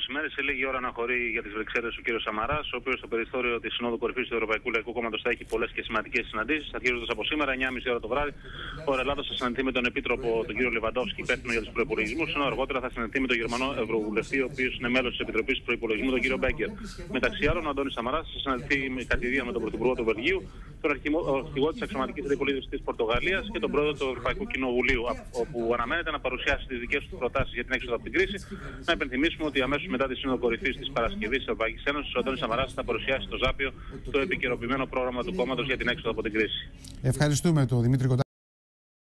μεσημέρι, σε λίγη ώρα αναχωρεί για τις Βρυξέλλες ο κ. Σαμαράς, ο οποίος στο περιθώριο της Συνόδου Κορυφής του Ευρωπαϊκού Λαϊκού Κόμματος θα έχει πολλές και σημαντικές συναντήσεις. Αρχίζοντας από σήμερα, 9.30 ώρα το βράδυ, ο Ελλάδος θα συναντηθεί με τον Επίτροπο, τον κ. Λεβαντόφσκι, υπεύθυνο για τους προϋπολογισμούς, ενώ αργότερα θα συναντηθεί με τον Γερμανό Ευρωβουλευτή, ο οποίος είναι μέλος της Επιτροπής Προϋπολογισμού, τον κ. Μπέγκερ. Μεταξύ άλλων, ο Αντώνης Σαμαράς θα συναντηθεί κατηδία με τον Πρωθυπουργό του Βελγίου, τον αρχηγό της αξιωματικής αντιπολίτευσης της Πορτογαλίας και τον πρόεδρο του Ευρωπαϊκού Κοινοβουλίου, όπου αναμένεται να παρουσιάσει τις δικές του προτάσεις για την έξοδο από την κρίση. Να υπενθυμίσουμε ότι αμέσως μετά τη Σύνοδο Κορυφής της Παρασκευής της Ευρωπαϊκής Ένωσης, ο Αντώνης Σαμαράς θα παρουσιάσει στο Ζάπιο το επικαιροποιημένο πρόγραμμα του κόμματος για την έξοδο από την κρίση. Ευχαριστούμε τον Δημήτρη Κοντά.